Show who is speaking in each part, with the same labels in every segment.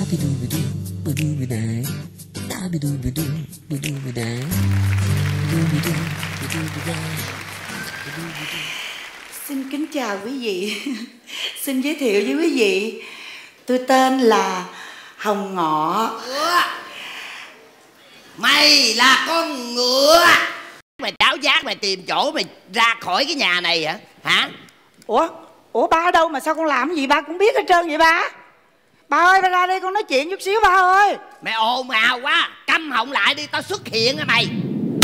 Speaker 1: Xin kính chào quý vị. Xin giới thiệu với quý vị, tôi tên là Hồng Ngọ.
Speaker 2: Mày là con ngựa. Mày đáo giác mày tìm chỗ mày ra khỏi cái nhà này hả?
Speaker 1: Ủa ba ở đâu mà sao con làm cái gì ba cũng biết hết trơn vậy ba? Ba ơi, ba ra đây con nói chuyện chút xíu ba ơi.
Speaker 2: Mày ồn ào quá, câm họng lại đi, tao xuất hiện hả mày?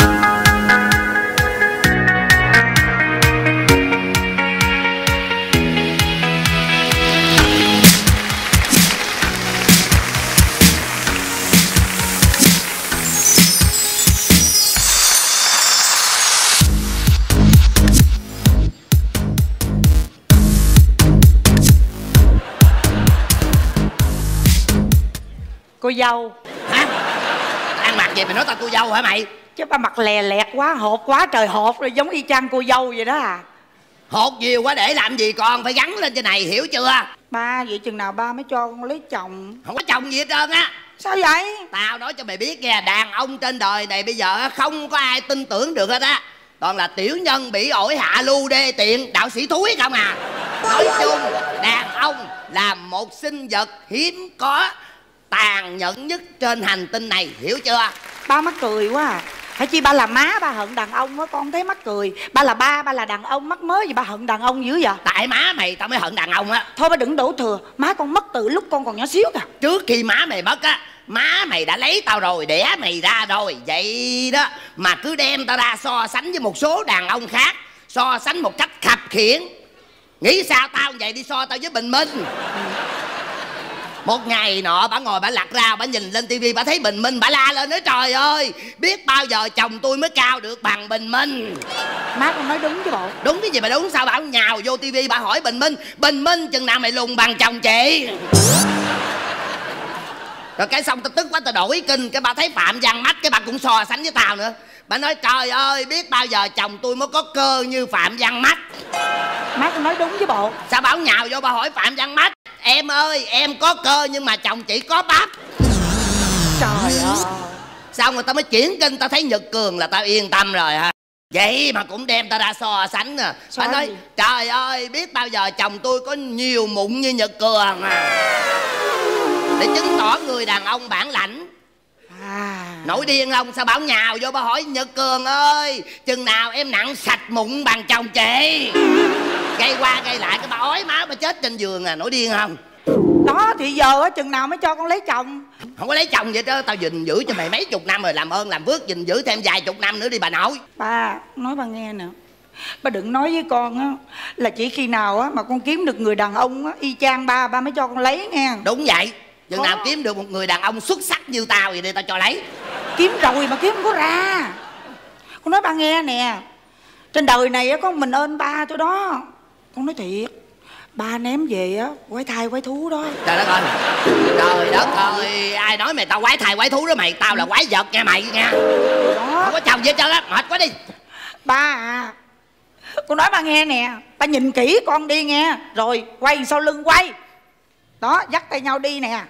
Speaker 1: Cô dâu.
Speaker 2: Hả? Ăn mặc gì mày nói tao cô dâu hả mày?
Speaker 1: Chứ ba mặt lè lẹt quá, hột quá trời hột rồi, giống y chang cô dâu vậy đó à.
Speaker 2: Hột nhiều quá để làm gì, còn phải gắn lên trên này, hiểu chưa?
Speaker 1: Ba, vậy chừng nào ba mới cho con lấy chồng?
Speaker 2: Không có chồng gì hết trơn á.
Speaker 1: Sao vậy?
Speaker 2: Tao nói cho mày biết nha, đàn ông trên đời này bây giờ không có ai tin tưởng được hết á. Toàn là tiểu nhân bị ổi, hạ lưu, đê tiện, đạo sĩ thúi không à. Nói chung đàn ông là một sinh vật hiếm có, tàn nhẫn nhất trên hành tinh này, hiểu chưa?
Speaker 1: Ba mắc cười quá à. Hả chi ba là má ba hận đàn ông á, con thấy mắc cười. Ba là ba là đàn ông, mắc mới gì ba hận đàn ông dữ vậy?
Speaker 2: Tại má mày tao mới hận đàn ông á.
Speaker 1: Thôi ba đừng đổ thừa, má con mất từ lúc con còn nhỏ xíu kìa.
Speaker 2: Trước khi má mày mất á, má mày đã lấy tao rồi, đẻ mày ra rồi. Vậy đó mà cứ đem tao ra so sánh với một số đàn ông khác, so sánh một cách khập khiễng. Nghĩ sao tao vậy đi so tao với Bình Minh. Một ngày nọ bà ngồi bà lặt rau, bà nhìn lên tivi, bà thấy Bình Minh, bà la lên nói trời ơi, biết bao giờ chồng tôi mới cao được bằng Bình Minh.
Speaker 1: Má con nói đúng chứ bộ.
Speaker 2: Đúng cái gì mà đúng, sao bà nhào vô tivi bà hỏi Bình Minh chừng nào mày lùn bằng chồng chị. Rồi cái xong tao tức quá tao đổi kênh, cái bà thấy Phạm Văn Mách, cái bà cũng so sánh với tao nữa. Bà nói trời ơi, biết bao giờ chồng tôi mới có cơ như Phạm Văn Mách.
Speaker 1: Má con nói đúng chứ bộ.
Speaker 2: Sao bà nhào vô bà hỏi Phạm Văn Mách, em ơi em có cơ nhưng mà chồng chị có bắp.
Speaker 1: Trời ơi.
Speaker 2: Sao người ta mới chuyển kênh, tao thấy Nhật Cường là tao yên tâm rồi hả? Vậy mà cũng đem tao ra so sánh nè. Bà nói gì? Trời ơi, biết bao giờ chồng tôi có nhiều mụn như Nhật Cường à. Để chứng tỏ người đàn ông bản lãnh. Nổi điên không? Sao bảo nhào vô bà hỏi Nhật Cường ơi, chừng nào em nặng sạch mụn bằng chồng chị. Gây qua gây lại cái bà ói má bà chết trên giường à. Nổi điên không?
Speaker 1: Đó thì giờ chừng nào mới cho con lấy chồng?
Speaker 2: Không có lấy chồng vậy đó, tao gìn giữ cho mày mấy chục năm rồi, làm ơn làm phước gìn giữ thêm vài chục năm nữa đi bà nội.
Speaker 1: Ba nói ba nghe nè, ba đừng nói với con á là chỉ khi nào á mà con kiếm được người đàn ông á y chang ba mới cho con lấy nghe.
Speaker 2: Đúng vậy, chừng nào kiếm được một người đàn ông xuất sắc như tao vậy đi tao cho lấy.
Speaker 1: Kiếm rồi mà kiếm không có ra. Con nói ba nghe nè, trên đời này á có mình ơn ba tôi đó. Con nói thiệt, ba ném về á quái thai quái thú đó.
Speaker 2: Trời đất ơi, trời đất ơi, ai nói mày tao quái thai quái thú đó mày, tao là quái vật nha mày nha. Đó. Không có chồng gì hết trơn á, mệt quá đi.
Speaker 1: Ba à, con nói ba nghe nè, ba nhìn kỹ con đi nghe, rồi quay sau lưng quay. Đó, dắt tay nhau đi nè.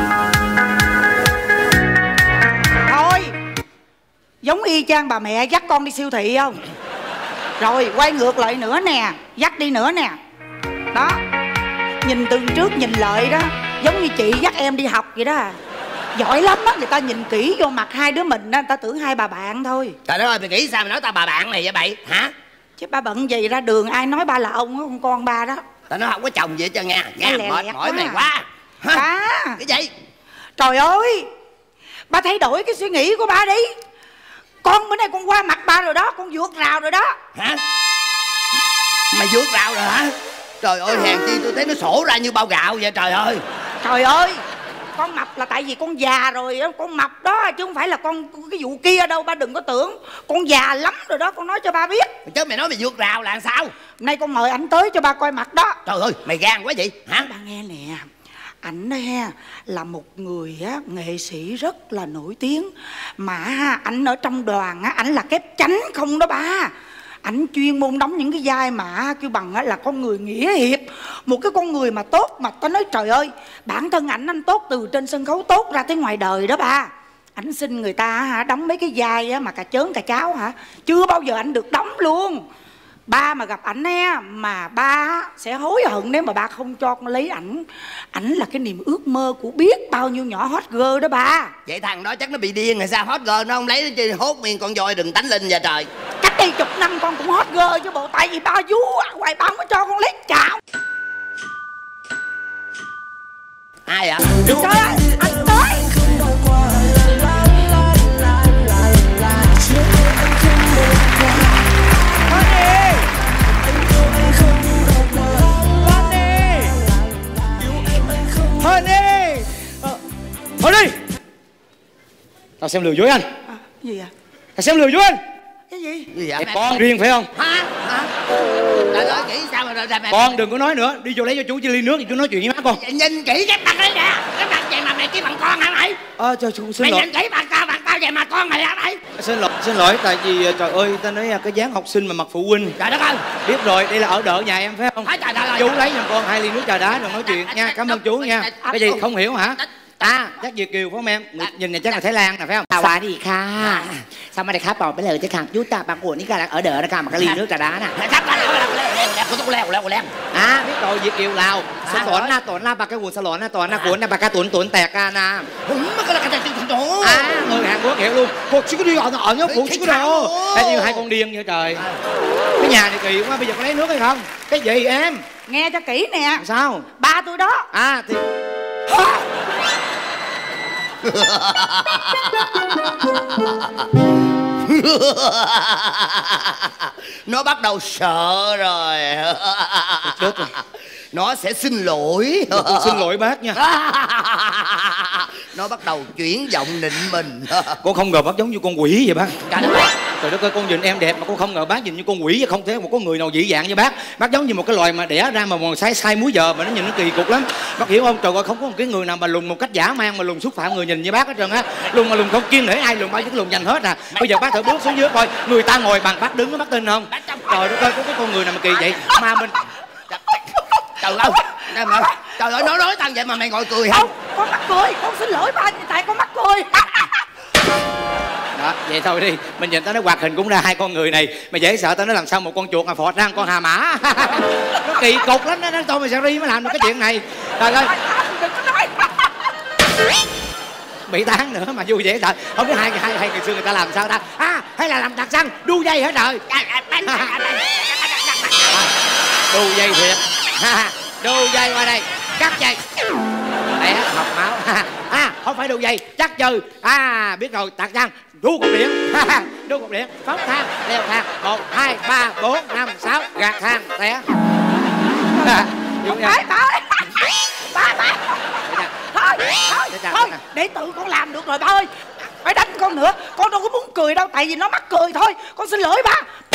Speaker 1: Thôi, giống y chang bà mẹ dắt con đi siêu thị không? Rồi quay ngược lại nữa nè, dắt đi nữa nè. Đó, nhìn từ trước nhìn lợi đó, giống như chị dắt em đi học vậy đó. Giỏi lắm á, người ta nhìn kỹ vô mặt hai đứa mình đó, người ta tưởng hai bà bạn thôi.
Speaker 2: Trời đất ơi, mày nghĩ sao mày nói tao bà bạn mày vậy bậy hả?
Speaker 1: Chứ ba bận gì ra đường ai nói ba là ông con ba đó.
Speaker 2: Tao nói không có chồng gì hết trơn nha, nghe mệt mỏi mày quá.
Speaker 1: Ba
Speaker 2: cái gì?
Speaker 1: Trời ơi, ba thay đổi cái suy nghĩ của ba đi. Con bữa nay con qua mặt ba rồi đó, con vượt rào rồi đó.
Speaker 2: Hả? Mày vượt rào rồi hả? Trời ơi, hèn chi tôi thấy nó sổ ra như bao gạo vậy trời ơi.
Speaker 1: Trời ơi, con mập là tại vì con già rồi, con mập đó chứ không phải là con cái vụ kia đâu, ba đừng có tưởng. Con già lắm rồi đó, con nói cho ba biết.
Speaker 2: Chứ mày nói mày vượt rào là sao?
Speaker 1: Nay con mời ảnh tới cho ba coi mặt đó.
Speaker 2: Trời ơi, mày gan quá vậy hả?
Speaker 1: Ba nghe nè, ảnh ha là một người á nghệ sĩ rất là nổi tiếng, mà ảnh ở trong đoàn á ảnh là kép chánh không đó ba. Ảnh chuyên môn đóng những cái vai mà kêu bằng là con người nghĩa hiệp, một cái con người mà tốt, mà tao nói trời ơi, bản thân ảnh anh tốt từ trên sân khấu tốt ra tới ngoài đời đó ba. Ảnh xin người ta đóng mấy cái vai mà cà chớn cà cháo chưa bao giờ ảnh được đóng luôn. Ba mà gặp ảnh mà ba sẽ hối hận nếu mà ba không cho con lấy ảnh. Ảnh là cái niềm ước mơ của biết bao nhiêu nhỏ hot girl đó ba.
Speaker 2: Vậy thằng đó chắc nó bị điên rồi sao, hot girl nó không lấy nó chi hốt miệng con voi đừng tánh linh vậy trời.
Speaker 1: Cách đây chục năm con cũng hot girl chứ bộ, tại vì ba vú hoài ba không có cho con lấy chào.
Speaker 2: Ai ạ?
Speaker 1: Trời ơi, anh tới.
Speaker 3: Thôi đi. Tao xem lừa dối anh.
Speaker 1: Gì à?
Speaker 3: Tao xem lừa dối anh.
Speaker 1: Cái gì?
Speaker 2: Gì vậy?
Speaker 3: Con riêng phải không?
Speaker 2: Hả? Trời ơi, nghĩ sao mà rồi
Speaker 3: Con đừng có nói nữa. Đi vô lấy cho chú ly nước thì chú nói chuyện với má con.
Speaker 2: Nhìn kỹ cái mặt đấy nè. Cái mặt vậy mà mày kêu bằng con hả mày?
Speaker 3: Trời chú xin
Speaker 2: mày
Speaker 3: lỗi.
Speaker 2: Mày nhìn kỹ mặt tao vậy mà con mày hả mày?
Speaker 3: Xin lỗi tại vì trời ơi ta nói cái dáng học sinh mà mặc phụ huynh.
Speaker 2: Trời đất ơi.
Speaker 3: Biết rồi, đây là ở đỡ nhà em phải không?
Speaker 2: Trời ơi.
Speaker 3: Chú lấy giùm con 2 ly nước trà đá rồi nói chuyện nha. Cảm ơn chú nha. Cái gì không hiểu hả? Chắc Việt kiều phải không em? Nhìn này chắc là Thái Lan nè phải không?
Speaker 4: สวัสดีค่ะสวัสดีครับบอกไปเลยจะขับยุตาบางคนนี่กำลังở đỡนะครับมันก็รีnước trà đá nè
Speaker 2: sắp leo
Speaker 3: biết rồi Việt kiều Lào tổn la bà cái quần salon tổn na cuốn bà cái tổn tẹt ca na người Hàn Quốc hiểu luôn cuộc chứ có đi ở nhớ cuộc chứ có đâu hay như hai con điên vậy trời. Cái nhà này kỳ quá, bây giờ có lấy nước hay không? Cái gì em?
Speaker 1: Nghe cho kỹ nè.
Speaker 3: Sao?
Speaker 1: Ba tôi đó.
Speaker 3: Thì
Speaker 2: nó bắt đầu sợ rồi.
Speaker 3: Chết rồi.
Speaker 2: Nó sẽ xin lỗi.
Speaker 3: Xin lỗi bác nha.
Speaker 2: Nó bắt đầu chuyển giọng nịnh mình.
Speaker 3: Con không ngờ bác giống như con quỷ vậy bác.
Speaker 2: Trời
Speaker 3: đất ơi, con nhìn em đẹp mà con không ngờ bác nhìn như con quỷ vậy. Không thể một con người nào dị dạng như bác. Bác giống như một cái loài mà đẻ ra mà còn sai múi giờ mà nó nhìn nó kỳ cục lắm. Bác hiểu không? Trời ơi, không có một cái người nào mà lùn một cách dã man mà lùn xúc phạm người nhìn như bác hết trơn á. Lùn mà lùn không kiêng nể ai, lùn bao nhiêu lùn dành hết à. Bây giờ bác thử bước xuống dưới coi, người ta ngồi bằng bác đứng, bác tin không? Trời đất ơi, có cái con người nào mà kỳ vậy mà mình.
Speaker 2: Trời ơi, nó nói tao vậy mà mày ngồi cười hả?
Speaker 1: Không, con mắc cười, con xin lỗi ba, tại con mắc cười.
Speaker 3: Đó, vậy thôi đi, mình nhìn tao nó hoạt hình cũng ra hai con người này. Mà dễ sợ tao nó làm sao một con chuột mà phọt ra con hà mã. Nó kỳ cục lắm đó, tôi mà sao đi mới làm được cái chuyện này. Trời ơi. Bị tán nữa mà vui dễ sợ. Không biết hai ngày xưa người ta làm sao ta? Hay là làm đặc xăng, đu dây hả trời? Đu dây thiệt. Đu dây qua đây, cắt dây. Đấy, học máu. Không phải đu dây, chắc trừ. Biết rồi, tạt xăng, đu cục điện. Đu cục điện, phóng thang, leo thang. 1, 2, 3, 4, 5, 6, gạt thang, té.
Speaker 1: Ba thôi, để tự con làm được rồi ba ơi. Phải đánh con nữa, con đâu có muốn cười đâu, tại vì nó mắc cười thôi. Con xin lỗi ba.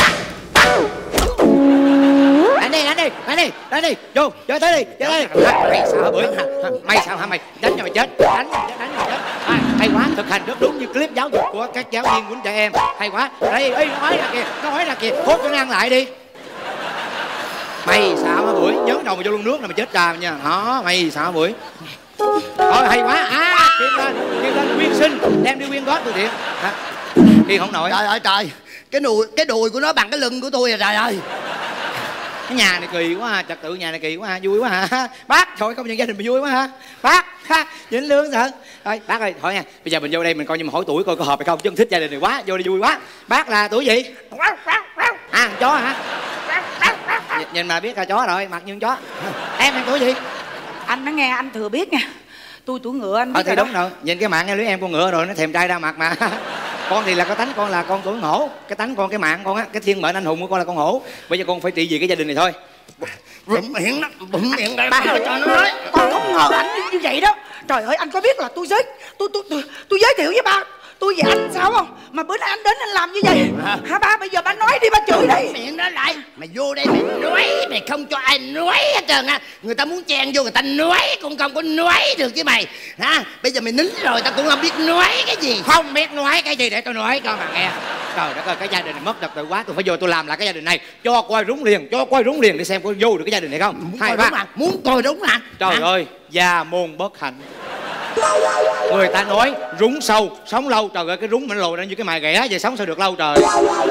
Speaker 3: Đánh đi, vô, chơi tới đi, chơi tới đi. Mày sợ bữa, mày sao hả mày? Đánh cho mày chết, đánh cho mày chết. Hay quá, thực hành rất đúng như clip giáo dục của các giáo viên của trẻ em. Hay quá, đây, nó nói ra kìa, hốt cho nó ăn lại đi. Mày sao hả Bưởi, nhớ đầu mày vô luôn nước là mày chết trà nha. Đó, mày sao hả Bưởi? Thôi hay quá, kêu lên quyên sinh, đem đi quyên gót từ thiện. Khi không nổi.
Speaker 2: Trời ơi trời, cái đùi của nó bằng cái lưng của tôi rồi trời ơi.
Speaker 3: Cái nhà này kỳ quá ha, trật tự nhà này kỳ quá ha, vui quá ha. Bác, thôi công nhận gia đình mình vui quá ha. Bác, Vĩnh Lương sợ. Thôi bác ơi, thôi nha, bây giờ mình vô đây mình coi như mà hỏi tuổi coi có hợp hay không, chứ không thích gia đình này quá, vô đây vui quá. Bác là tuổi gì? Chó hả? Nhìn mà biết là chó rồi, mặt như chó. Em tuổi gì?
Speaker 1: Anh nó nghe anh thừa biết nha. Tôi tuổi ngựa anh biết
Speaker 3: thì đúng rồi, nhìn cái mạng nghe lưới em con ngựa rồi nó thèm trai ra mặt mà. Con thì là cái tánh con là con tuổi hổ, cái tánh con cái mạng con á, cái thiên mệnh anh hùng của con là con hổ. Bây giờ con phải trị vì cái gia đình này thôi.
Speaker 2: Bụm miệng đây ba cho nó nói.
Speaker 1: Con không ngờ anh như vậy đó. Trời ơi, anh có biết là tôi giới thiệu với ba tôi về anh sao không? Mà bữa nay anh đến anh làm như vậy hả ba? Bây giờ ba nói đi, ba chửi đi.
Speaker 2: Miệng đó lại, mày vô đây mày nói, mày không cho ai nói hết trơn á. Người ta muốn chen vô người ta nói cũng không có nói được chứ mày hả? Bây giờ mày nín rồi tao cũng không biết nói cái gì.
Speaker 3: Không biết nói cái gì để tôi nói cho mà nghe. Trời đất ơi, cái gia đình này mất trật tự quá, tôi phải vô tôi làm lại cái gia đình này. Cho coi rúng liền, cho coi rúng liền để xem có vô được cái gia đình này không.
Speaker 2: Muốn coi đúng à? Muốn coi đúng à?
Speaker 3: Trời ơi, gia môn bất hạnh. Người ta nói rúng sâu sống lâu. Trời ơi, cái rúng mình lồi ra như cái mài ghẻ vậy, sống sao được lâu trời.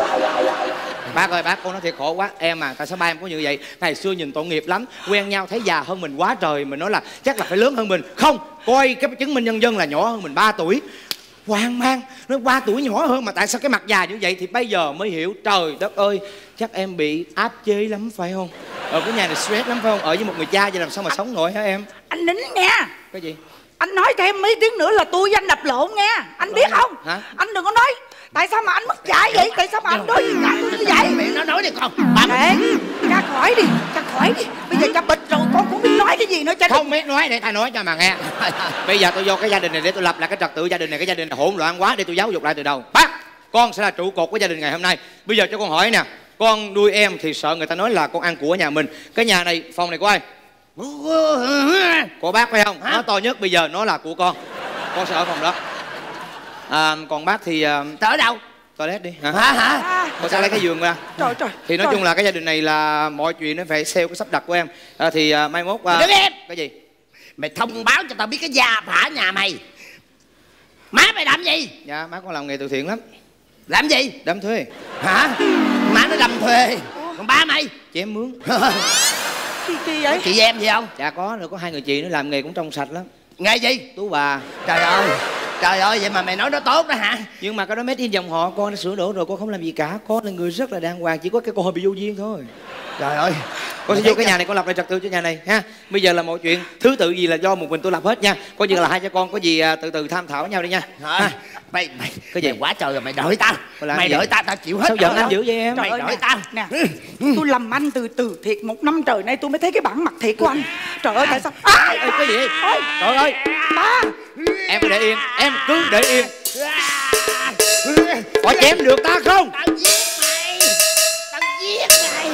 Speaker 3: Bác ơi, bác, con nói thiệt khổ quá. Em à, tại sao ba em có như vậy? Ngày xưa nhìn tội nghiệp lắm, quen nhau thấy già hơn mình quá trời. Mình nói là chắc là phải lớn hơn mình. Không, coi cái chứng minh nhân dân là nhỏ hơn mình 3 tuổi. Hoang mang, nói 3 tuổi nhỏ hơn mà tại sao cái mặt già như vậy? Thì bây giờ mới hiểu. Trời đất ơi, chắc em bị áp chế lắm phải không? Ở cái nhà này stress lắm phải không? Ở với một người cha vậy làm sao mà sống nổi hả em?
Speaker 1: Anh nín nha.
Speaker 3: Cái gì?
Speaker 1: Anh nói thêm mấy tiếng nữa là tôi với anh đập lộn nha. Anh biết không?
Speaker 3: Hả?
Speaker 1: Anh đừng có nói tại sao mà anh mất dạy vậy? Tại sao mà anh đối với tôi như vậy?
Speaker 2: Miệng nó nói đi con.
Speaker 1: Để cha khỏi đi, cha khỏi đi. Bây giờ cha bịch rồi con cũng biết nói cái gì nữa cha.
Speaker 3: Không biết nói để ta nói cho mà nghe. Bây giờ tôi vô cái gia đình này để tôi lập lại cái trật tự gia đình này. Cái gia đình này hỗn loạn quá, để tôi giáo dục lại từ đầu. Bác, con sẽ là trụ cột của gia đình ngày hôm nay. Bây giờ cho con hỏi nè, con nuôi em thì sợ người ta nói là con ăn của nhà mình. Cái nhà này, phòng này của ai? Của bác phải không? Nó to nhất bây giờ nó là của con sẽ ở phòng đó. Còn bác thì
Speaker 2: Ở đâu?
Speaker 3: toilet đi hả?
Speaker 2: Hả?
Speaker 3: Con sẽ lấy cái giường ra.
Speaker 1: Trời trời.
Speaker 3: Thì nói chung là cái gia đình này là mọi chuyện nó phải theo cái sắp đặt của em. Thì mai mốt
Speaker 2: Đứng em.
Speaker 3: cái gì?
Speaker 2: Mày thông báo cho tao biết cái gia phả nhà mày. Má mày làm gì?
Speaker 3: Dạ má con làm nghề từ thiện lắm.
Speaker 2: Làm gì?
Speaker 3: Đám thuê.
Speaker 2: Hả? Má nó đâm thuê. Còn ba mày?
Speaker 3: Chém mướn.
Speaker 1: Chi vậy?
Speaker 2: Chị em gì không?
Speaker 3: Dạ có, nữa có 2 người chị nó làm nghề cũng trong sạch lắm.
Speaker 2: Nghề gì?
Speaker 3: Tú bà.
Speaker 2: Trời ơi, vậy mà mày nói nó tốt đó hả?
Speaker 3: Nhưng mà cái đó made in dòng họ, con đã sửa đổi rồi, con không làm gì cả. Con là người rất là đàng hoàng, chỉ có cái con hơi bị vô duyên thôi.
Speaker 2: Trời ơi,
Speaker 3: Con sẽ vô cái nhà này con lập lại trật tự cho nhà này ha. Bây giờ là mọi chuyện thứ tự gì là do một mình tôi lập hết nha. Coi như là hai cha con có gì từ từ tham thảo nhau đi nha.
Speaker 2: Mày
Speaker 3: cái gì?
Speaker 2: mày quá trời rồi, mày đợi tao. Mày
Speaker 3: gì?
Speaker 2: đợi tao, tao chịu hết.
Speaker 3: Sao giận anh dữ vậy em?
Speaker 1: Trời ơi,
Speaker 2: đợi tao
Speaker 1: nè. Tôi làm anh từ từ thiệt 1 năm trời nay tôi mới thấy cái bản mặt thiệt của anh. Trời ơi tại sao?
Speaker 3: Ê, cái gì? Trời ơi,
Speaker 1: Ba.
Speaker 3: em cứ để yên, em cứ để yên. Có chém được ta không?
Speaker 2: Tao giết mày. Tao giết mày.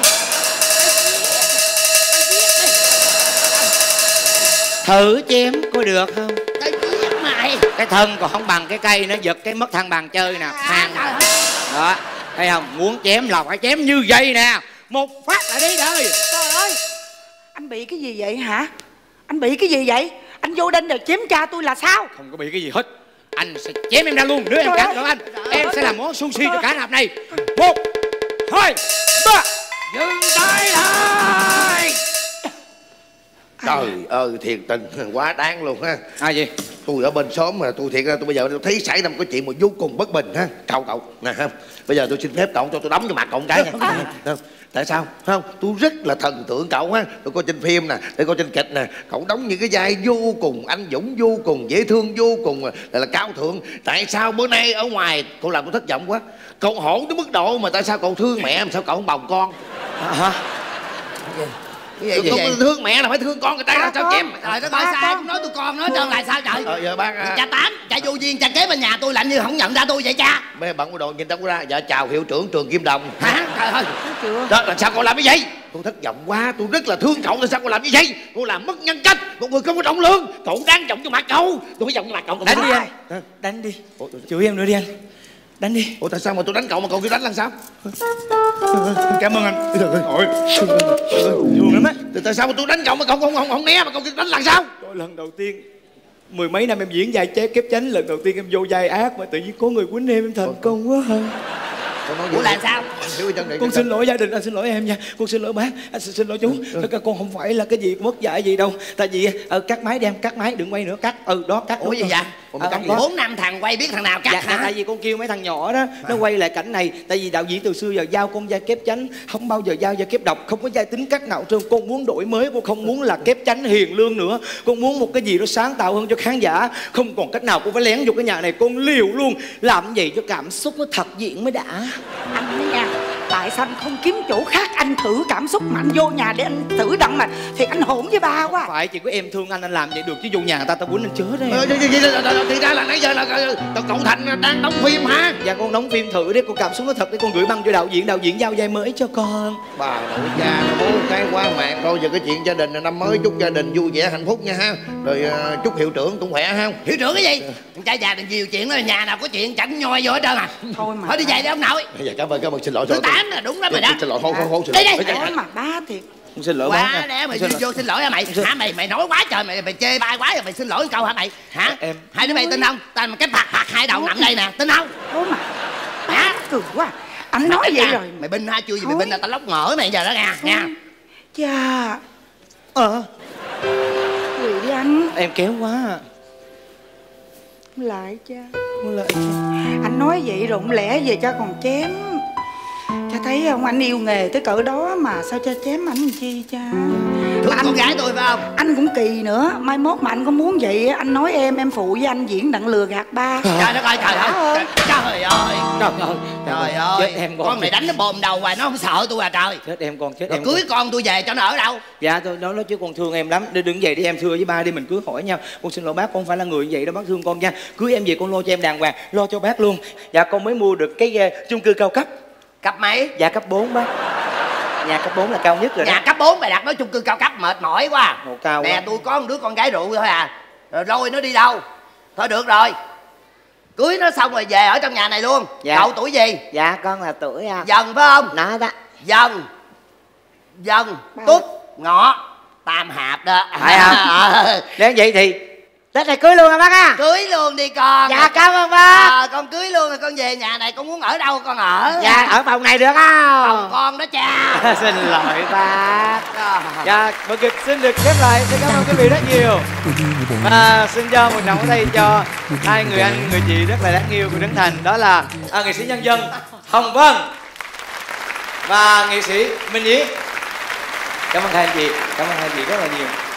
Speaker 3: Thử chém có được không?
Speaker 2: Tao giết mày.
Speaker 3: Cái thân còn không bằng cái cây, nó giật cái mất thăng bằng chơi nè. Hàng đó, thấy không? Muốn chém là phải chém như vậy nè, một phát là đi đời.
Speaker 1: Trời ơi, anh bị cái gì vậy hả? Anh bị cái gì vậy? Anh vô đây rồi chém cha tôi là sao?
Speaker 3: Không có bị cái gì hết, anh sẽ chém em ra luôn. Nếu em cản được anh, em sẽ làm món sushi cho cả rạp này. 1, 2, 3, dừng tay lại.
Speaker 5: Trời ơi, thiệt tình quá đáng luôn ha.
Speaker 3: Gì?
Speaker 5: Tôi ở bên xóm mà tôi thiệt ra tôi bây giờ tôi thấy xảy ra một cái chuyện mà vô cùng bất bình ha. Cậu nè ha. Bây giờ tôi xin phép cậu cho tôi đấm cho mặt cậu một cái nha. Tại sao? Không, tôi rất là thần tượng cậu ha. Tôi coi trên phim nè, tôi coi trên kịch nè, cậu đóng những cái vai vô cùng anh dũng, vô cùng dễ thương, vô cùng là cao thượng. Tại sao bữa nay ở ngoài cậu làm tôi thất vọng quá? Cậu hỗn tới mức độ mà tại sao cậu thương mẹ mà sao cậu không bồng con?
Speaker 3: Hả?
Speaker 5: Cái gì vậy? Thương mẹ là phải thương con người ta là sao chém?
Speaker 2: Trời đất ơi, sai cũng nói tôi con nói trơn lại sao trời?
Speaker 5: Giờ bác
Speaker 2: cha Tám, cha vô duyên, cha kế bên nhà tôi lạnh như không nhận ra tôi vậy cha.
Speaker 5: Mấy bận bộ đồ nhìn đâu có ra. Dạ chào hiệu trưởng trường Kim Đồng.
Speaker 2: Hả? Trời ơi.
Speaker 5: Đó là sao cậu làm như vậy? Tôi thất vọng quá, tôi rất là thương cậu. Tại sao cậu làm như vậy? Cậu làm mất nhân cách, một người không có trọng lương. Cậu đáng trọng cho mặt cậu. Tôi phải trọng mặt cậu.
Speaker 3: Đánh đi anh. Đánh đi. Chửi em nữa đi anh. Đánh đi.
Speaker 5: Ủa tại sao mà tôi đánh cậu mà cậu kêu đánh làm sao?
Speaker 3: Cảm ơn anh. Ôi, thương lắm á.
Speaker 5: Tại sao mà tôi đánh cậu mà cậu không né mà cậu kêu đánh làm sao?
Speaker 3: Trời, lần đầu tiên 10 mấy năm em diễn vai chế kép chánh, lần đầu tiên em vô vai ác mà tự nhiên có người quýnh em thành công quá hả?
Speaker 2: Ủa là sao?
Speaker 3: Con xin lỗi gia đình, anh xin lỗi em nha. Con xin lỗi bác, anh xin lỗi chú. Tất cả con không phải là cái gì mất dạy gì đâu. Tại vì cắt máy đi em, cắt máy đừng quay nữa, cắt. Đó cắt.
Speaker 2: Ủa gì vậy? 4 năm thằng quay biết thằng nào cắt hả?
Speaker 3: Tại vì con kêu mấy thằng nhỏ đó nó quay lại cảnh này. Tại vì đạo diễn từ xưa giờ giao con vai kép chánh, không bao giờ giao vai kép độc, không có vai tính cách nào trơn. Con muốn đổi mới, con không muốn là kép chánh hiền lương nữa. Con muốn một cái gì đó sáng tạo hơn cho khán giả. Không còn cách nào con phải lén vô cái nhà này, con liều luôn. Làm vậy cho cảm xúc nó thật diện mới đã.
Speaker 1: Anh đó nha, Tại sao anh không kiếm chỗ khác anh thử cảm xúc mà anh vô nhà để anh thử đặng mà thì anh hỗn với ba quá.
Speaker 3: Phải, chỉ có em thương anh làm vậy được chứ vô nhà người ta quýnh anh chết đấy.
Speaker 5: Thì ra là nãy giờ là cậu Thành đang đóng phim hả?
Speaker 3: Dạ con đóng phim thử đấy, con cảm xúc nó thật để con gửi băng cho đạo diễn giao vai mới cho con.
Speaker 5: Bà nội cha nó bố cái quá mạng. Thôi giờ cái chuyện gia đình năm mới chúc gia đình vui vẻ hạnh phúc nha ha. Rồi chúc hiệu trưởng cũng khỏe ha.
Speaker 2: Hiệu trưởng cái gì? Cha già đừng nhiều chuyện đó, nhà nào có chuyện chẳng nhoi vô hết trơn à.
Speaker 1: Thôi mà
Speaker 2: thôi đi về đi ông nội.
Speaker 5: Dạ cảm ơn xin lỗi.
Speaker 2: Thứ 8 là đúng đó mày đó.
Speaker 5: Xin lỗi hôn
Speaker 2: đi đi.
Speaker 1: Thôi mà ba thiệt.
Speaker 3: Xin lỗi
Speaker 2: quá đẻ mày vô xin lỗi hả mày? Hả mày nói quá trời, mày chê bai quá rồi mày xin lỗi một câu hả mày? Hả?
Speaker 3: Em
Speaker 2: hai đứa mày tin không? Tao mà cái phạt hai đầu nặng đây nè, tin không?
Speaker 1: Thôi mà hả? Cười quá. Anh nói vậy rồi.
Speaker 2: Mày binh ha, chưa gì mày binh là tao lóc mỡ mày giờ đó nha.
Speaker 1: Chà. Quỳ đi anh.
Speaker 3: em kéo quá.
Speaker 1: Lại cha.
Speaker 3: Lại.
Speaker 1: Anh nói vậy rồi không lẽ về cha còn chém. Cha thấy không, anh yêu nghề tới cỡ đó mà sao cha chém anh làm chi cha.
Speaker 2: Thương con gái tôi phải không?
Speaker 1: Anh cũng kỳ nữa. Mai mốt mà anh có muốn vậy anh nói em phụ với anh diễn đặng lừa gạt ba.
Speaker 2: Trời đất ơi, trời ơi. Trời ơi. Trời ơi.
Speaker 3: Chết em
Speaker 2: con này đánh nó bồm đầu hoài nó không sợ tôi à trời.
Speaker 3: Chết em con, chết
Speaker 2: rồi
Speaker 3: em.
Speaker 2: Cưới con tôi về cho nó ở đâu?
Speaker 3: Dạ tôi nói chứ con thương em lắm. Đừng vậy đi em, thưa với ba đi, mình cưới hỏi nhau. Con xin lỗi bác, con không phải là người như vậy đâu, bác thương con nha. Cưới em về con lo cho em đàng hoàng, lo cho bác luôn. Dạ con mới mua được cái chung cư cao cấp.
Speaker 2: Cấp mấy?
Speaker 3: Dạ cấp 4 bác. Nhà cấp 4 là cao nhất rồi đó.
Speaker 2: Nhà cấp 4 mày đặt nói chung cư cao cấp mệt mỏi quá.
Speaker 3: Cao
Speaker 2: nè
Speaker 3: quá.
Speaker 2: tôi có một đứa con gái rượu thôi à. Rồi nó đi đâu? Thôi được rồi, cưới nó xong rồi về ở trong nhà này luôn.
Speaker 4: Dạ.
Speaker 2: Cậu tuổi gì?
Speaker 4: Dạ con là tuổi
Speaker 2: Dần phải không?
Speaker 4: nó đó.
Speaker 2: Dần Tuất Ngọ Tam Hạp đó.
Speaker 4: Phải không? Nếu vậy thì Tết này cưới luôn hả bác á?
Speaker 2: Cưới luôn đi con.
Speaker 4: Dạ cảm ơn bác.
Speaker 2: Con cưới luôn rồi con về nhà này, con muốn ở đâu con ở.
Speaker 4: Dạ ở phòng này được không?
Speaker 2: Phòng con đó cha.
Speaker 3: Xin lỗi bác. Dạ vở kịch xin được khép lại. Xin cảm ơn quý vị rất nhiều. Và xin cho một tràng pháo tay cho hai người anh người chị rất là đáng yêu của Trấn Thành, đó là nghệ sĩ nhân dân Hồng Vân và nghệ sĩ Minh Yến. Cảm ơn hai anh chị, cảm ơn hai anh chị rất là nhiều.